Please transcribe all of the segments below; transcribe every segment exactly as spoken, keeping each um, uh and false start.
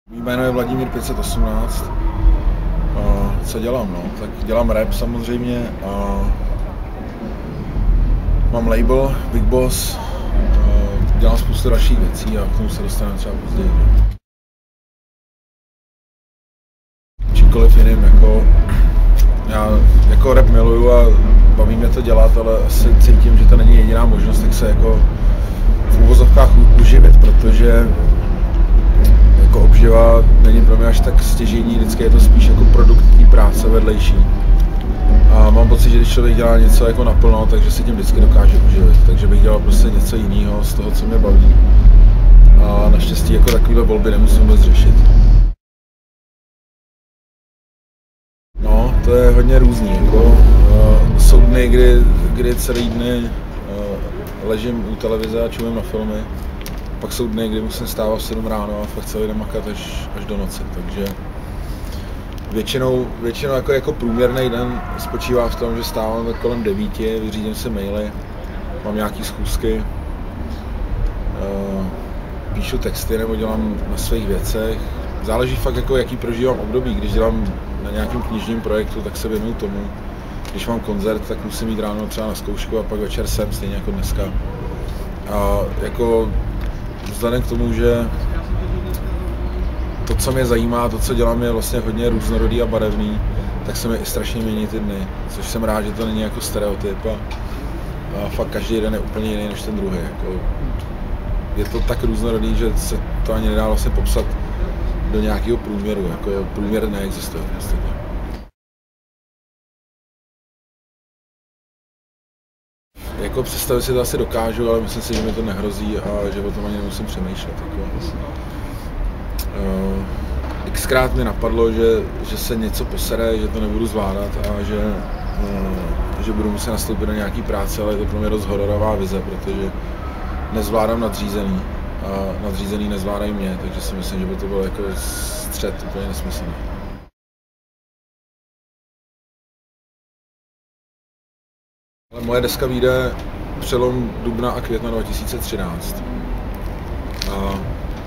Mé jméno je Vladimír pět set osmnáct. A co dělám? No? Tak dělám rap samozřejmě. A mám label Big Boss. A dělám spoustu dalších věcí a k tomu se dostaneme třeba později. Čímkoliv jiným, jako já jako rap miluju a baví mě to dělat, ale asi cítím, že to není jediná možnost, tak se jako v uvozovkách uživit, protože jako obživa není pro mě až tak stěžejní, vždycky je to spíš jako produkt té práce vedlejší. A mám pocit, že když člověk dělá něco jako naplno, takže se tím vždycky dokáže uživit. Takže bych dělal prostě něco jiného z toho, co mě baví. A naštěstí jako takovýhle volby nemusím vůbec řešit. No, to je hodně různý. Jako, uh, jsou dny, kdy, kdy celý dny uh, ležím u televize a čumím na filmy. Pak jsou dny, kdy musím stávat v sedm ráno a fakt celý den makat až, až do noci, takže většinou, většinou jako, jako průměrný den spočívá v tom, že stávám kolem devíti, vyřídím si maily, mám nějaký schůzky, uh, píšu texty nebo dělám na svých věcech. Záleží fakt jako jaký prožívám období, když dělám na nějakém knižním projektu, tak se věnuju tomu. Když mám koncert, tak musím jít ráno třeba na zkoušku a pak večer sem, stejně jako dneska. A jako vzhledem k tomu, že to, co mě zajímá, to, co dělám, je vlastně hodně různorodý a barevný, tak se mi i strašně mění ty dny, což jsem rád, že to není jako stereotyp a, a fakt každý den je úplně jiný než ten druhý. Jako, je to tak různorodý, že se to ani nedá vlastně popsat do nějakého průměru, jako průměr neexistuje vlastně. Jako představit si to asi dokážu, ale myslím si, že mi to nehrozí a že o tom ani nemusím přemýšlet. Jako. Uh, xkrát mi napadlo, že, že se něco posere, že to nebudu zvládat a že, uh, že budu muset nastoupit do nějaký práce, ale je to pro mě dost hororová vize, protože nezvládám nadřízený a nadřízený nezvládají mě, takže si myslím, že by to bylo jako střet úplně nesmyslný. Ale moje deska vyjde přelom dubna a května dva tisíce třináct. A, a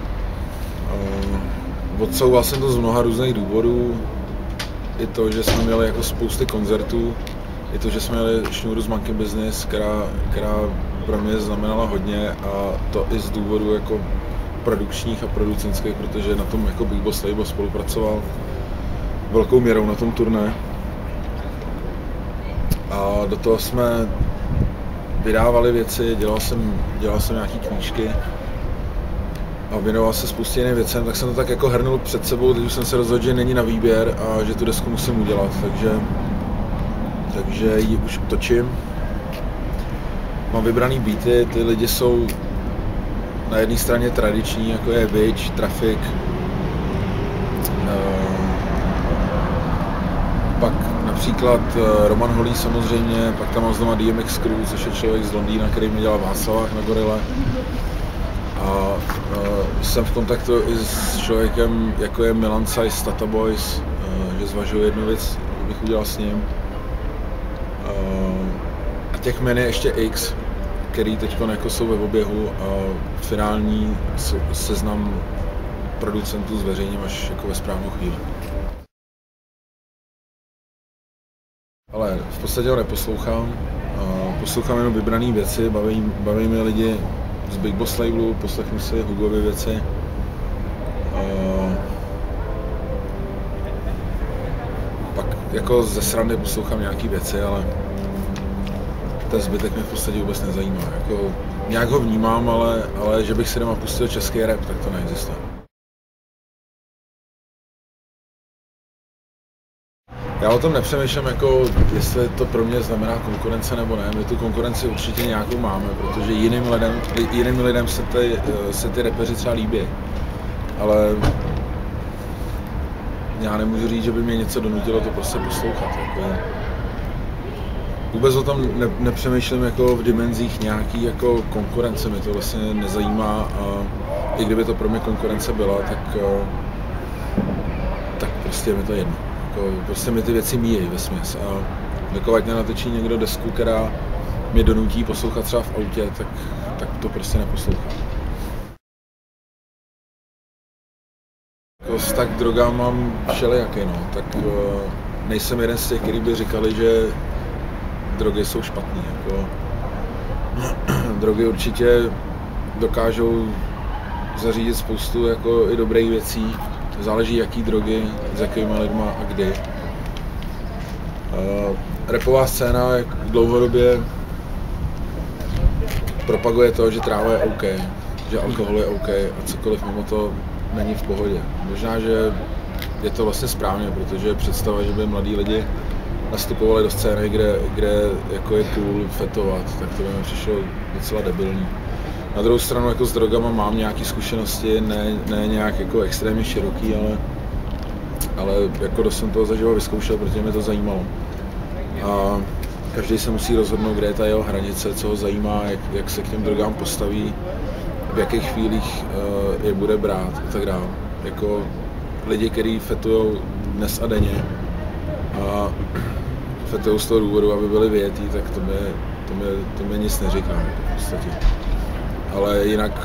odsouval jsem to z mnoha různých důvodů. I to, že jsme měli jako spousty koncertů, i to, že jsme měli šňůru z Monkey Business, která, která pro mě znamenala hodně, a to i z důvodu jako produkčních a producentských, protože na tom jako Big Boss label spolupracoval velkou měrou na tom turné. A do toho jsme vydávali věci, dělal jsem, dělal jsem nějaký knížky a věnoval se spoustě jiným věcem, tak jsem to tak jako hrnul před sebou, teď už jsem se rozhodl, že není na výběr a že tu desku musím udělat, takže, takže ji už točím. Mám vybraný beaty, ty lidi jsou na jedné straně tradiční, jako je Witch, Traffic, pak například Roman Holý samozřejmě, pak tam mám znova D M X Crew, což je člověk z Londýna, který mi dělal Václavák na Gorille. A uh, jsem v kontaktu i s člověkem, jako je Milan Size z Tata Boys, uh, že zvažuji jednu věc, bych udělal s ním. Uh, a těch jmen je ještě X, který teď jako jsou ve oběhu a finální seznam producentů zveřejním až jako ve správnou chvíli. Ale v podstatě ho neposlouchám, poslouchám jenom vybrané věci, baví, baví mě lidi z Big Boss labelu, poslechnu si Hugovy věci. Pak jako ze srandy poslouchám nějaké věci, ale ten zbytek mě v podstatě vůbec nezajímá. Jako, nějak ho vnímám, ale, ale že bych si doma pustil český rap, tak to neexistuje. Já o tom nepřemýšlím, jako, jestli to pro mě znamená konkurence nebo ne. My tu konkurenci určitě nějakou máme, protože jiným lidem, jiným lidem se ty, se ty rapeři třeba líbí. Ale já nemůžu říct, že by mě něco donutilo to prostě poslouchat. Jako. Vůbec o tom ne, nepřemýšlím jako v dimenzích nějaký jako konkurence, mě to vlastně nezajímá a i kdyby to pro mě konkurence byla, tak, tak prostě je mi to jedno. Prostě mi ty věci míjejí vesměs a dokud nenatočí někdo desku, která mě donutí poslouchat třeba v autě, tak, tak to prostě neposlouchám. Tak k drogám mám všelijaký, no. Tak nejsem jeden z těch, kteří by říkali, že drogy jsou špatný. Jako, drogy určitě dokážou zařídit spoustu jako i dobrých věcí. Záleží, jaký drogy, s jakýma lidma a kdy. Uh, rapová scéna jak dlouhodobě propaguje to, že tráva je OK, že alkohol je OK a cokoliv mimo to není v pohodě. Možná, že je to vlastně správně, protože představa, že by mladí lidi nastupovali do scény, kde, kde jako je cool fetovat, tak to by mi přišlo docela debilní. Na druhou stranu jako s drogama mám nějaké zkušenosti, ne, ne nějak jako extrémně široký, ale, ale jako dost jsem toho zaživa vyzkoušel, protože mě to zajímalo. A každý se musí rozhodnout, kde je ta jeho hranice, co ho zajímá, jak, jak se k těm drogám postaví, v jakých chvílích uh, je bude brát a tak dále. Jako lidi, kteří fetujou dnes a denně a fetujou z toho důvodu, aby byli vyjetí, tak to mě, to mě, to mě nic neříká v podstatě. Ale jinak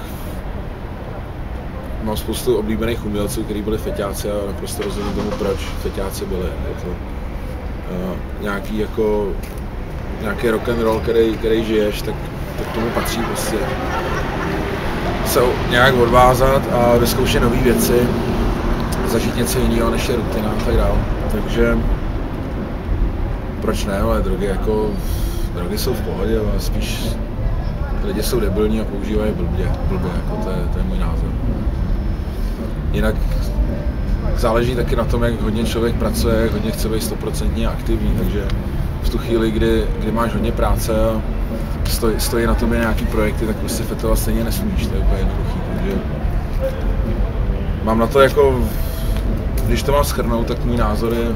mám spoustu oblíbených umělců, kteří byli feťáci a naprosto rozumím tomu, proč feťáci byli. Je to uh, nějaký jako nějaký rock and roll, který, který žiješ, tak, tak tomu patří prostě se nějak odvázat a vyzkoušet nové věci, zažít něco jiného než je rutina a tak dále. Takže proč ne, ale drogy jako drogy jsou v pohodě, ale spíš lidi jsou debilní a používají blbě, blbě jako to je, to je můj názor. Jinak záleží taky na tom, jak hodně člověk pracuje, jak hodně chce být stoprocentně aktivní, takže v tu chvíli, kdy, kdy máš hodně práce a stojí, stojí na tobě nějaký projekty, tak prostě fetovat stejně nesmíš, to je úplně jednoduchý, takže mám na to jako, když to mám shrnout, tak můj názor je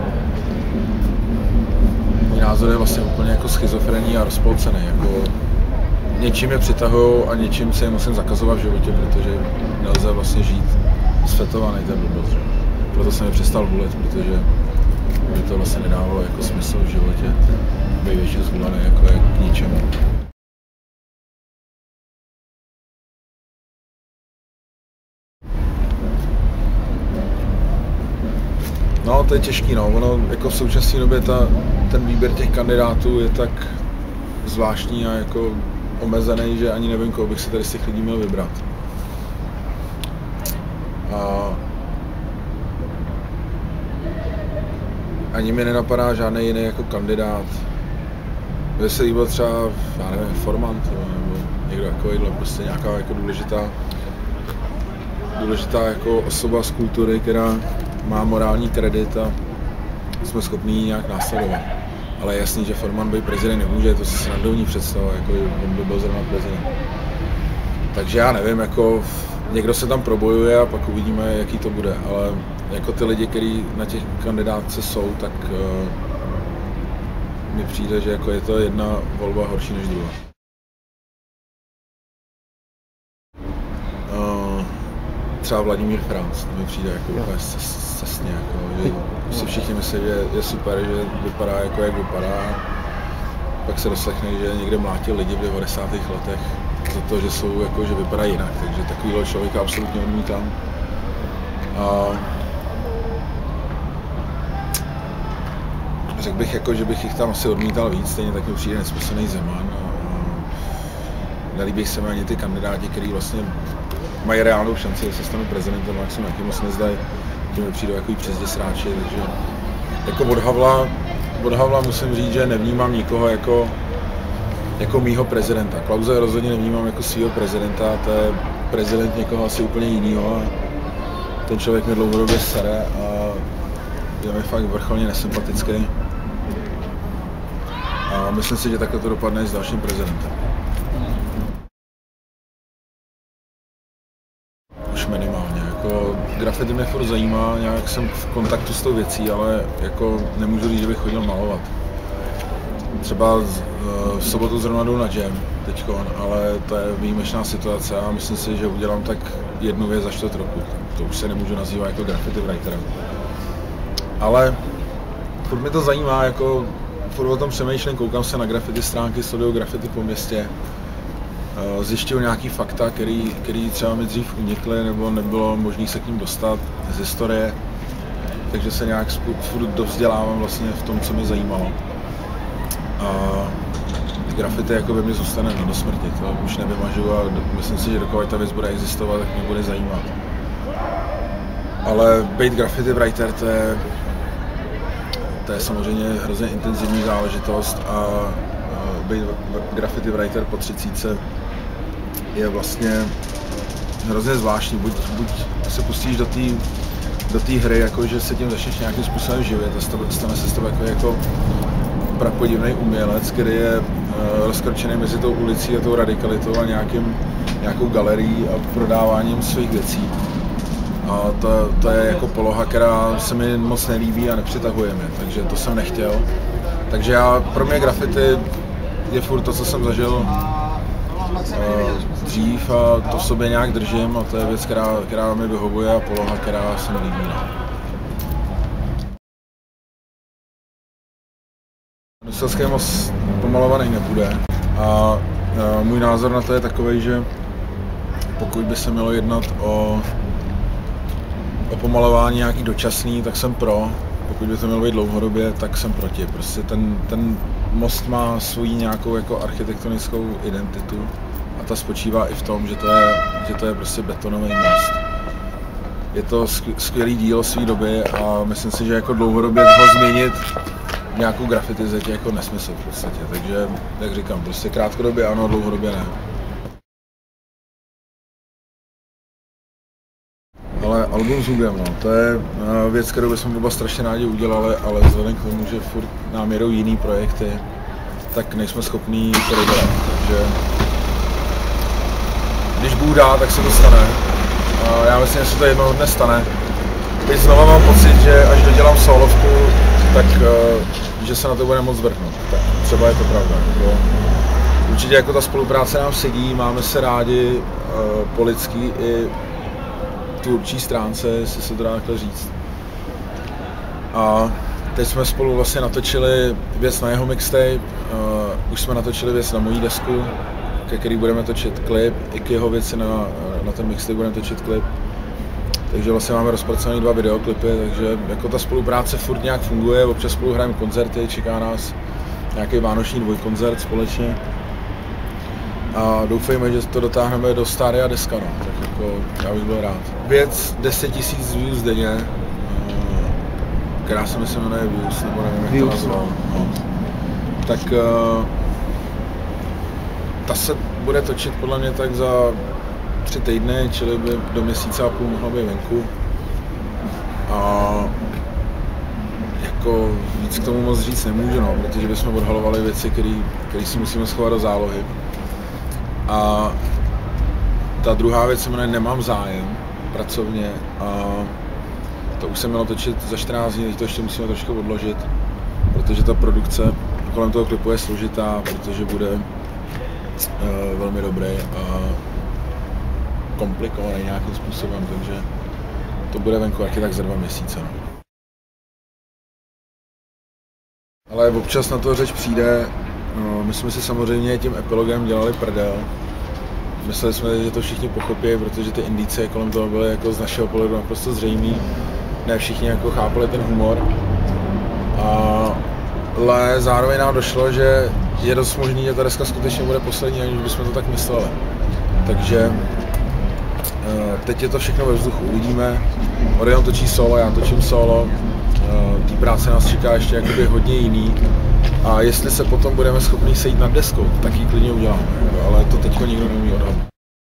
můj názor je vlastně úplně jako schizofrenní a rozpolcený, jako něčím je přitahujou a něčím se je musím zakazovat v životě, protože nelze vlastně žít sfetovaný, ten blbost, že? Proto jsem je přestal volit, protože by to vlastně nedávalo jako smysl v životě, být většinou zvolený jako je k ničemu. No, to je těžký, no. Ono jako v současné době ta, ten výběr těch kandidátů je tak zvláštní a jako omezený, že ani nevím, koho bych si tady z těch lidí měl vybrat. A ani mi nenapadá žádný jiný jako kandidát. Mně se líbil třeba, já nevím, Formant, nebo někdo takovýhle, prostě nějaká jako důležitá, důležitá jako osoba z kultury, která má morální kredit a jsme schopni ji nějak následovat. Ale je jasný, že Forman být prezident nemůže, to si srandovní představa, jako on by byl zrovna prezident. Takže já nevím, jako někdo se tam probojuje a pak uvidíme, jaký to bude, ale jako ty lidi, kteří na těch kandidátce jsou, tak uh, mi přijde, že jako je to jedna volba horší než druhá. Uh, třeba Vladimír Franc, to mi přijde jako úplně cestně, jako, že si všichni myslí, že je super, že vypadá jako jak vypadá. Pak se doslechne, že někde mlátil lidi v devadesátých letech za to, že jsou jako, že vypadá jinak, takže takovýhle člověka absolutně odmítám. A řekl bych, jako, že bych jich tam asi odmítal víc, stejně tak mi přijde nesmyslný Zeman. A nelíbí se mi ani ty kandidáti, kteří vlastně mají reálnou šanci, že se stanou prezidentem, jak se mi taky moc nezdají, že mi přijdou takový přezdě sráči, takže jako od Havla, od Havla musím říct, že nevnímám nikoho jako, jako mýho prezidenta. Klause rozhodně nevnímám jako svýho prezidenta, to je prezident někoho asi úplně jinýho a ten člověk mě dlouhodobě sere a je mi fakt vrcholně nesympatický. A myslím si, že takhle to dopadne s dalším prezidentem. Už minimálně. Jako, graffiti mě furt zajímá, nějak jsem v kontaktu s tou věcí, ale jako nemůžu říct, že bych chodil malovat. Třeba v sobotu zrovna jdu na jam teďkon, ale to je výjimečná situace a myslím si, že udělám tak jednu věc za čtvrt roku. To už se nemůžu nazývat jako graffiti writerem. Ale furt mě to zajímá, jako furt o tom přemýšlím, koukám se na graffiti stránky, sleduju graffiti po městě. zjišťují nějaký fakta, který, který třeba mi dřív unikly nebo nebylo možné se k ním dostat z historie. Takže se nějak furt dovzdělávám vlastně v tom, co mě zajímalo. A graffiti jako by mě zůstane do smrti, to už nevymažu a myslím si, že dokud ta věc bude existovat, tak mě bude zajímat. Ale být graffiti writer, to je, to je samozřejmě hrozně intenzivní záležitost a být graffiti writer po třicítce je vlastně hrozně zvláštní. Buď, buď se pustíš do té do té hry, jako, že se tím začneš nějakým způsobem živit a stane se z toho jako, jako prapodivný umělec, který je uh, rozkročený mezi tou ulicí a tou radikalitou a nějakým, nějakou galerií a prodáváním svých věcí. A to, to je jako poloha, která se mi moc nelíbí a nepřitahuje mě, takže to jsem nechtěl. Takže já, pro mě graffiti je furt to, co jsem zažil uh, dřív a to v sobě nějak držím a to je věc, která, která mi vyhovuje a poloha, která se mi líbí. Bruselský most pomalovaný nebude a, a můj názor na to je takový, že pokud by se mělo jednat o, o pomalování nějaký dočasný, tak jsem pro. Pokud by to mělo být dlouhodobě, tak jsem proti. Prostě ten, ten most má svoji nějakou jako architektonickou identitu a ta spočívá i v tom, že to je, že to je prostě betonový most. Je to skvělý dílo své doby a myslím si, že jako dlouhodobě ho změnit nějakou graffitizaci je jako nesmysl v podstatě. Takže, jak říkám, prostě krátkodobě ano, dlouhodobě ne. Ale album s Hugem, no, to je věc, kterou bychom oba strašně rádi udělali, ale vzhledem k tomu, že furt nám jedou jiný projekty, tak nejsme schopní to dodělat. Takže když Bůh dá, tak se to stane. A já myslím, že se to jednoho dne stane. Teď znovu mám pocit, že až dodělám solovku, tak že se na to bude moc vrhnout. Tak třeba je to pravda. Jako, určitě jako ta spolupráce nám sedí, máme se rádi po lidský i tvůrčí stránce, jestli se to dá takhle říct. A teď jsme spolu vlastně natočili věc na jeho mixtape, uh, už jsme natočili věc na mojí desku, ke který budeme točit klip, i k jeho věci na, na ten mixtape budeme točit klip. Takže vlastně máme rozpracované dva videoklipy, takže jako ta spolupráce furt nějak funguje, občas spolu hrajeme koncerty, čeká nás nějaký vánoční dvojkoncert společně. A doufejme, že to dotáhneme do stádia deska, no. Tak jako já bych byl rád. Věc deset tisíc views denně, která se myslím jmenuje Views, nebo nevím, jak views, to nazval. No. Tak uh, ta se bude točit podle mě tak za tři týdny, čili by do měsíce a půl mohla být venku. A jako víc k tomu moc říct nemůžu, no, protože bychom odhalovali věci, které si musíme schovat do zálohy. A ta druhá věc se jmenuje Nemám zájem, pracovně, a to už se mělo točit za čtrnáct dní, teď to ještě musíme trošku odložit, protože ta produkce kolem toho klipu je složitá, protože bude uh, velmi dobrý a komplikovaný nějakým způsobem, takže to bude venku taky tak za dva měsíce. Ale občas na to řeč přijde. No, my jsme si samozřejmě tím epilogem dělali prdel. Mysleli jsme, že to všichni pochopí, protože ty indicie kolem toho byly jako z našeho pohledu naprosto zřejmý. Ne všichni jako chápali ten humor. Ale zároveň nám došlo, že je dost možný, že ta deska skutečně bude poslední, aniž bychom to tak mysleli. Takže teď je to všechno ve vzduchu, uvidíme. Orion točí solo, já točím solo. Té práce nás čeká ještě jakoby hodně jiný. A jestli se potom budeme schopni sejít nad deskou, tak ji klidně uděláme, ale to teďko nikdo neumí odhadnout.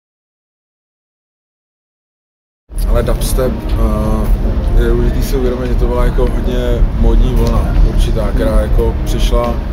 Ale dubstep, uh, je důležitý si uvědomit, že to byla jako hodně módní vlna, určitá, která jako přišla uh,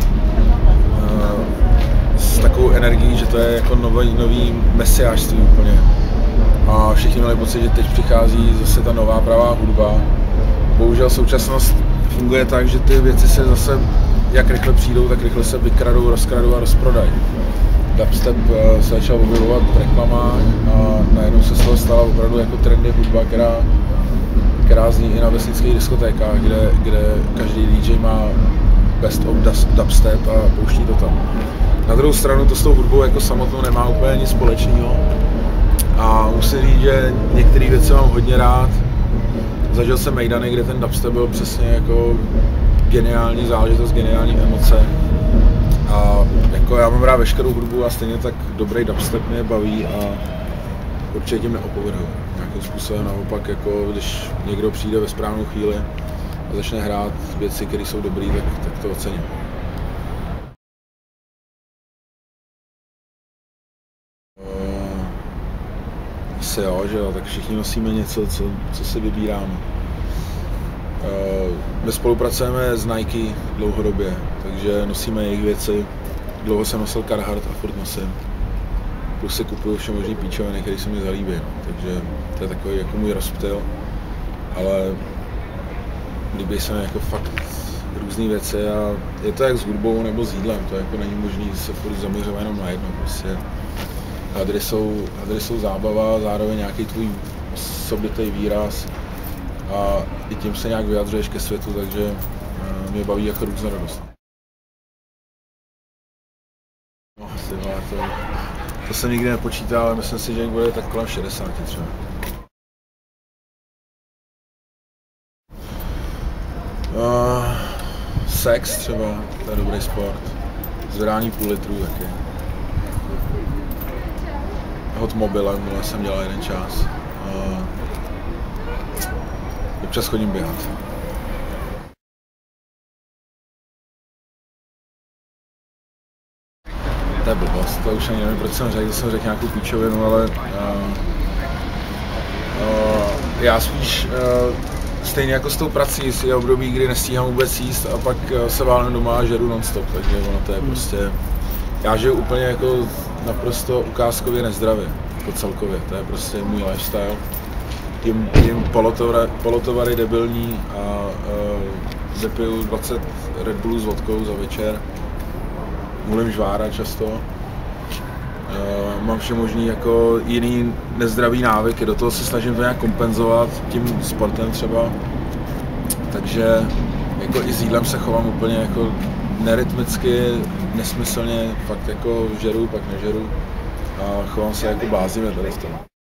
s takovou energií, že to je jako nový, nový mesiášství úplně. A všichni měli pocit, že teď přichází zase ta nová pravá hudba. Bohužel současnost funguje tak, že ty věci se zase jak rychle přijdou, tak rychle se vykradou, rozkradou a rozprodají. Dubstep se začal objevovat v reklamách a najednou se z toho stala opravdu jako trendy hudba, která, která zní i na vesnických diskotékách, kde, kde každý D J má best of dubstep a pouští to tam. Na druhou stranu to s tou hudbou jako samotnou nemá úplně nic společného. A musím říct, že některé věci mám hodně rád. Zažil jsem Mejdany, kde ten dubstep byl přesně jako geniální záležitost, geniální emoce. A jako já mám rád veškerou hudbu a stejně tak dobrý dubstep mě baví a určitě tím neopovrhuji. Nějakým způsobem naopak, jako když někdo přijde ve správnou chvíli a začne hrát věci, které jsou dobré, tak, tak to ocením. Asi jo, že jo, tak všichni nosíme něco, co, co si vybíráme. My spolupracujeme s Nike dlouhodobě, takže nosíme jejich věci. Dlouho jsem nosil Carhartt a furt nosím. Plus si kupuju všemožný píčoviny, které se mi zalíbí. Takže to je takový jako můj rozptyl. Ale líbí se mi jako fakt různé věci a je to jak s hudbou nebo s jídlem. To jako není možné se furt zaměřovat jenom na jedno. Prostě hadry jsou, hadry jsou zábava, zároveň nějaký tvůj osobitý výraz. A i tím se nějak vyjadřuješ ke světu, takže mě baví jako různorodost. No, ty vole, to, to jsem nikdy nepočítal, ale myslím si, že jich bude tak kolem šedesáti třeba. Uh, sex třeba, to je dobrý sport. Zvedání půl litru taky. Hot mobilem, jsem dělal jeden čas. Uh, Občas chodím běhat. To je blbost, to už ani nevím, proč jsem řekl, že jsem řekl nějakou píčovinu, ale uh, uh, já spíš uh, stejně jako s tou prací, je období, kdy nestíhám vůbec jíst a pak uh, se válím doma a žeru non-stop, takže ono to je prostě, já žiju úplně jako naprosto ukázkově nezdravě, jako celkově, to je prostě můj lifestyle. Jím, jím polotovary, polotovary debilní a uh, vypiju dvacet Red Bullů s vodkou za večer. Mluvím žvára často. Uh, mám všemožný jako jiný nezdravý návyky, do toho se snažím to nějak kompenzovat tím sportem třeba. Takže jako i s jídlem se chovám úplně jako nerytmicky, nesmyslně, fakt jako žeru, pak nežeru a chovám se jako bláznivě tady v tom.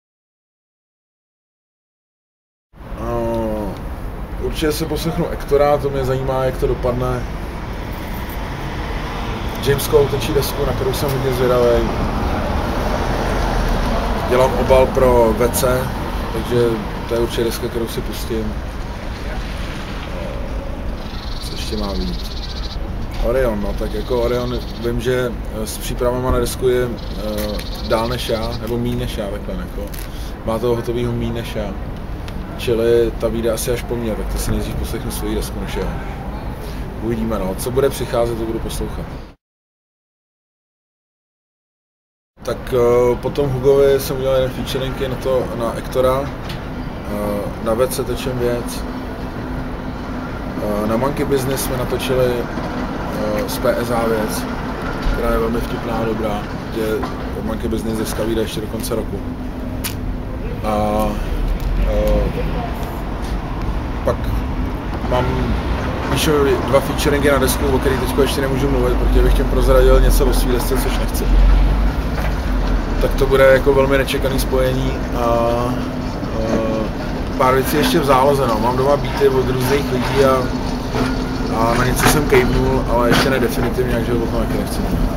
Určitě si poslechnu Ektora, to mě zajímá, jak to dopadne. James Cole točí desku, na kterou jsem hodně zvědavý. Dělám obal pro V C, takže to je určitě deska, kterou si pustím. Co ještě má být? Orion, no tak jako Orion, vím, že s přípravama na desku je uh, dál než já, nebo míň než já, takhle jako. Má toho hotovýho míň než já. Čili ta vyjde asi až po mně, tak to si nejdřív poslechnu svoji desku než já. Uvidíme, no. Co bude přicházet, to budu poslouchat. Tak uh, potom Hugovi jsem udělal jeden featuring na to, na Ektora. Uh, na V C tečem věc. Uh, na Monkey Business jsme natočili uh, z P S A věc, která je velmi vtipná a dobrá. Kde Monkey Business deska vyjde ještě do konce roku. A Uh, pak mám píšu dva featuringy na desku, o kterých teď ještě nemůžu mluvit, protože bych těm prozradil něco o svý desce, což nechci. Tak to bude jako velmi nečekaný spojení a uh, pár věcí ještě v záloze, no. Mám doma beaty od různých lidí a, a na něco jsem kejvnul, ale ještě ne definitivně, takže o tom taky nechci mluvit.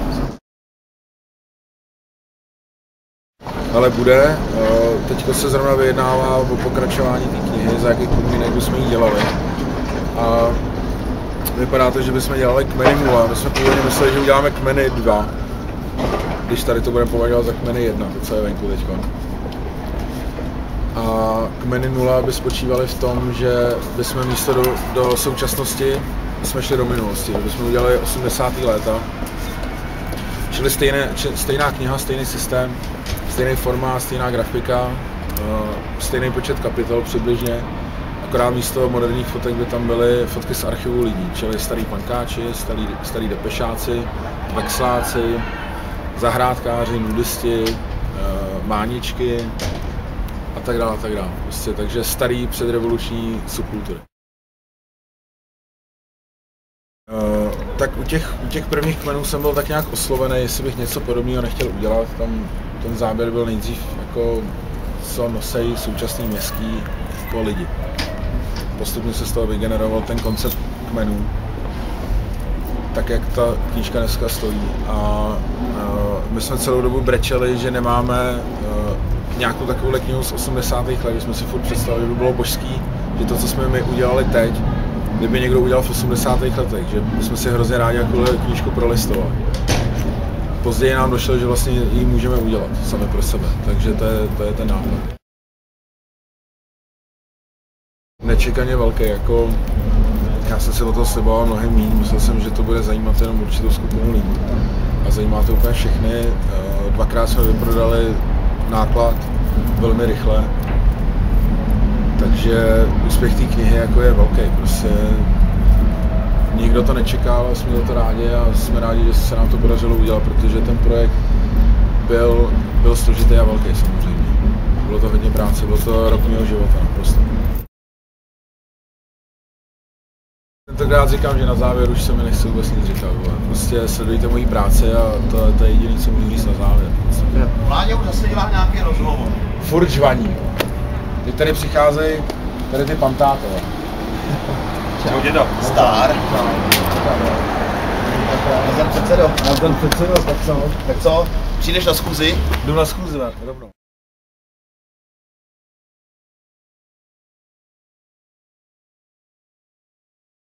Ale bude. Teď se zrovna vyjednává o pokračování té knihy, za jakých podmínek bychom ji dělali. A vypadá to, že bychom dělali Kmeny nula. My jsme původně mysleli, že uděláme Kmeny dva. Když tady to budeme považovat za Kmeny jedna, to co je venku teďko. A Kmeny nula by spočívaly v tom, že bychom místo do, do současnosti jsme šli do minulosti. Bychom udělali osmdesátá léta. Čili stejné, stejná kniha, stejný systém, stejný formát, stejná grafika, stejný počet kapitol přibližně, akorát místo moderních fotek by tam byly fotky z archivu lidí, čili starý pankáči, starý, starý depešáci, vexláci, zahrádkáři, nudisti, máničky a tak dále, a tak dále. Prostě, takže starý předrevoluční subkultury. tak u těch, u těch prvních kmenů jsem byl tak nějak oslovený, jestli bych něco podobného nechtěl udělat. Tam ten záběr byl nejdřív jako, co nosejí současný městský jako lidi. Postupně se z toho vygeneroval ten koncept kmenů, tak jak ta knížka dneska stojí. A, a my jsme celou dobu brečeli, že nemáme a, nějakou takovou knihu z osmdesátých let, že jsme si furt představili, že by bylo božský, že to, co jsme my udělali teď, kdyby někdo udělal v osmdesátých letech, že my jsme si hrozně rádi jako knížku prolistovali. Později nám došlo, že vlastně ji můžeme udělat sami pro sebe, takže to je, to je ten nápad. Nečekaně velký, jako já jsem si o toho sliboval mnohem méně, myslel jsem, že to bude zajímat jenom určitou skupinu lidí. A zajímá to úplně všechny. Dvakrát jsme vyprodali náklad velmi rychle, takže úspěch té knihy jako je velký. Prostě nikdo to nečekal, jsme za to rádi a jsme rádi, že se nám to podařilo udělat, protože ten projekt byl, byl složitý a velký samozřejmě. Bylo to hodně práce, bylo to rok mého života naprosto. Tentokrát říkám, že na závěr už se mi nechci vůbec nic říkat. Prostě sledujte moji práci a to, to je jediné, co můžu říct na závěr. Vládě už zase dělá nějaký rozhovor. Furt žvaní. Teď tady přicházejí tady ty pantátové. Čau dědo. Zdar. Nazdar předsedo. Nazdar předsedo, tak co? Tak co? Přijdeš na schůzi? Jdu na schůzi, rovnou.